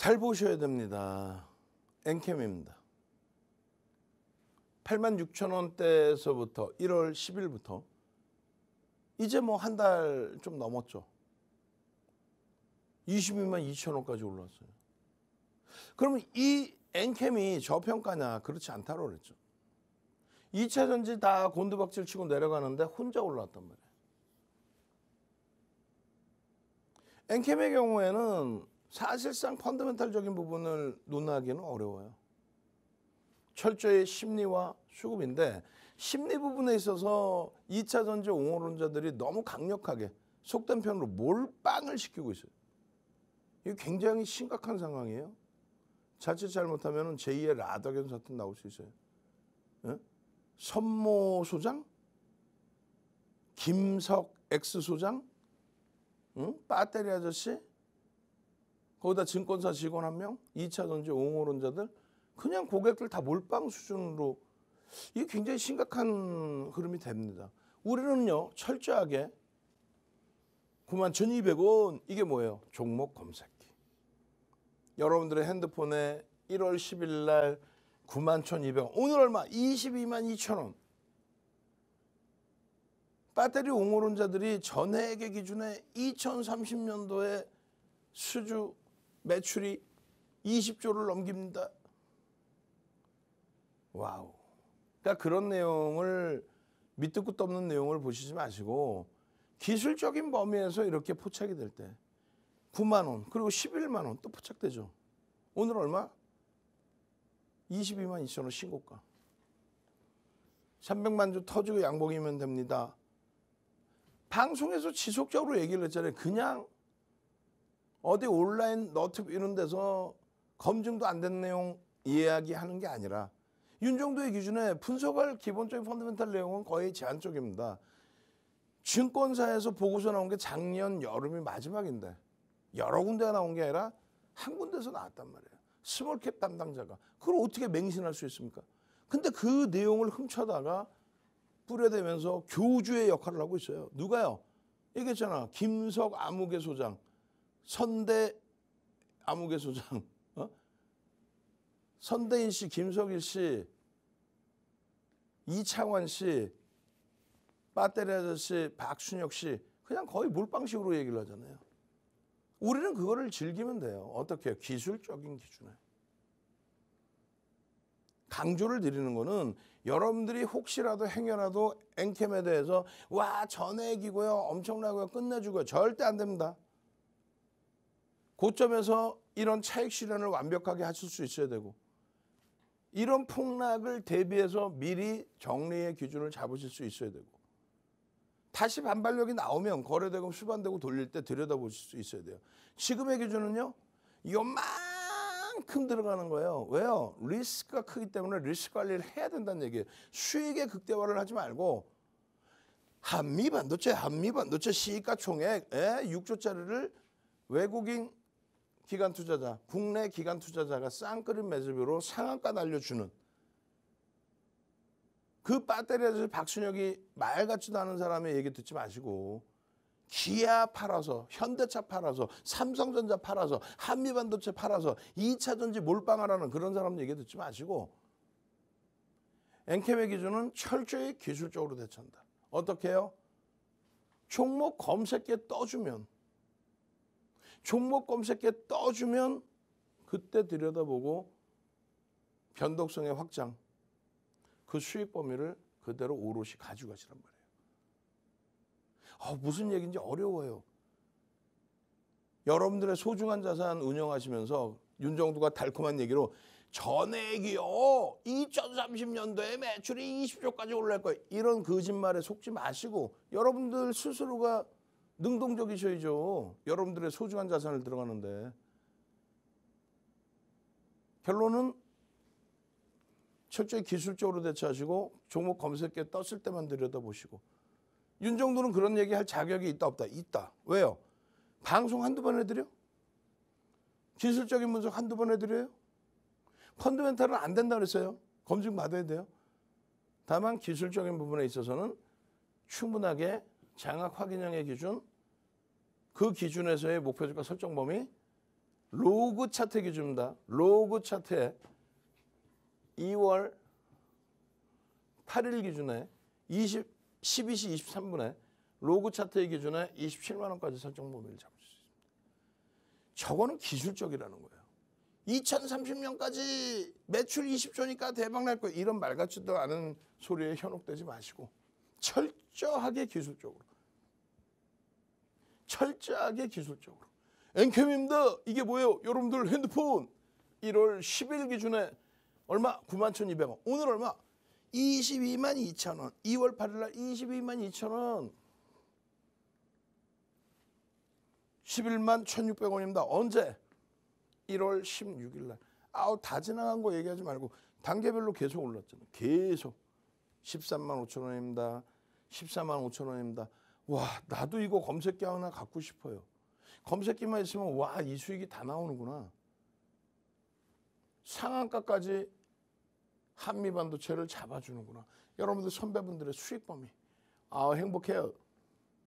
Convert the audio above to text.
잘 보셔야 됩니다. 엔캠입니다. 86,000원대에서부터 1월 10일부터 이제 뭐 한 달 좀 넘었죠. 22만 2천원까지 올랐어요. 그러면 이 엔캠이 저평가냐? 그렇지 않다고 그랬죠. 2차 전지 다 곤두박질 치고 내려가는데 혼자 올라왔단 말이에요. 엔캠의 경우에는 사실상 펀더멘탈적인 부분을 논하기는 어려워요. 철저히 심리와 수급인데 심리 부분에 있어서 2차 전지 옹호론자들이 너무 강력하게 속된 편으로 몰빵을 시키고 있어요. 이게 굉장히 심각한 상황이에요. 자칫 잘못하면 제2의 라더견 사태 나올 수 있어요. 예? 선모 소장? 김석 X 소장? 응? 배터리 아저씨? 거기다 증권사 직원 1명? 2차 전지 옹호론자들? 그냥 고객들 다 몰빵 수준으로 이게 굉장히 심각한 흐름이 됩니다. 우리는요 철저하게 91,200원 이게 뭐예요? 종목 검색기. 여러분들의 핸드폰에 1월 10일 날 91,200원 오늘 얼마? 22만 2천원. 배터리 옹호론자들이 전해액의 기준에 2030년도에 수주 매출이 20조를 넘깁니다. 와우. 그러니까 그런 내용을 밑도 끝도 없는 내용을 보시지 마시고 기술적인 범위에서 이렇게 포착이 될 때 9만 원 그리고 11만 원 또 포착되죠. 오늘 얼마? 22만 2천 원 신고가. 300만 주 터지고 양봉이면 됩니다. 방송에서 지속적으로 얘기를 했잖아요. 그냥 어디 온라인 너튜브 이런 데서 검증도 안 된 내용 이야기하는 게 아니라 윤정도의 기준에 분석할 기본적인 펀더멘탈 내용은 거의 제한적입니다. 증권사에서 보고서 나온 게 작년 여름이 마지막인데 여러 군데가 나온 게 아니라 한 군데서 나왔단 말이에요. 스몰캡 담당자가. 그걸 어떻게 맹신할 수 있습니까? 근데 그 내용을 훔쳐다가 뿌려대면서 교주의 역할을 하고 있어요. 누가요? 얘기했잖아. 김석 아무개 소장, 선대 아무개 소장, 선대인 씨, 김석일 씨, 이창원 씨, 배터리 아저씨, 박순혁 씨 그냥 거의 몰빵식으로 얘기를 하잖아요. 우리는 그거를 즐기면 돼요. 어떻게 해요? 기술적인 기준에. 강조를 드리는 거는 여러분들이 혹시라도 행여라도 엔캠에 대해서 와 전액이고요. 엄청나고요. 끝내주고요. 절대 안 됩니다. 고점에서 이런 차익 실현을 완벽하게 하실 수 있어야 되고 이런 폭락을 대비해서 미리 정리의 기준을 잡으실 수 있어야 되고 다시 반발력이 나오면 거래되고 수반되고 돌릴 때 들여다보실 수 있어야 돼요. 지금의 기준은요. 요만큼 들어가는 거예요. 왜요? 리스크가 크기 때문에 리스크 관리를 해야 된다는 얘기예요. 수익의 극대화를 하지 말고 한미반도체 시가 총액 6조짜리를 외국인 기관 투자자, 국내 기관 투자자가 쌍끌인 매수비로 상한가 날려주는 그 배터리에서 박순혁이 말 같지도 않은 사람의 얘기 듣지 마시고 기아 팔아서, 현대차 팔아서, 삼성전자 팔아서, 한미반도체 팔아서 2차 전지 몰빵하라는 그런 사람 얘기 듣지 마시고 엔캠의 기준은 철저히 기술적으로 대처한다. 어떻게 해요? 종목 검색기에 떠주면 그때 들여다보고 변동성의 확장, 그 수익 범위를 그대로 오롯이 가져가시란 말이에요. 무슨 얘기인지 어려워요. 여러분들의 소중한 자산 운영하시면서 윤정두가 달콤한 얘기로 전액이요 2030년도에 매출이 20조까지 올라갈 거예요. 이런 거짓말에 속지 마시고 여러분들 스스로가 능동적이셔야죠. 여러분들의 소중한 자산을 들어가는데. 결론은 철저히 기술적으로 대처하시고 종목 검색기에 떴을 때만 들여다보시고 윤정도는 그런 얘기할 자격이 있다 없다? 있다. 왜요? 방송 한두 번 해드려? 기술적인 분석 한두 번 해드려요? 펀더멘탈은 안 된다 그랬어요. 검증 받아야 돼요. 다만 기술적인 부분에 있어서는 충분하게 장악 확인형의 기준, 그 기준에서의 목표주가 설정 범위 로그 차트 기준입니다. 로그 차트에 2월 8일 기준에 12시 23분에 로그 차트의 기준에 27만 원까지 설정 범위를 잡을 수 있습니다. 저거는 기술적이라는 거예요. 2030년까지 매출 20조니까 대박 날 거예요. 이런 말 같지도 않은 소리에 현혹되지 마시고 철저하게 기술적으로. 철저하게 기술적으로. 엔캠입니다. 이게 뭐예요? 여러분들 핸드폰 1월 10일 기준에 얼마? 91,200원. 오늘 얼마? 222,200원. 2월 8일 날 222,200원. 111,1,600원입니다. 언제? 1월 16일 날. 아우 다 지나간 거 얘기하지 말고 단계별로 계속 올랐잖아요. 계속 135,000원입니다. 145,000원입니다. 와 나도 이거 검색기 하나 갖고 싶어요. 검색기만 있으면 와 이 수익이 다 나오는구나. 상한가까지 한미반도체를 잡아주는구나. 여러분들 선배분들의 수익 범위. 아 행복해요.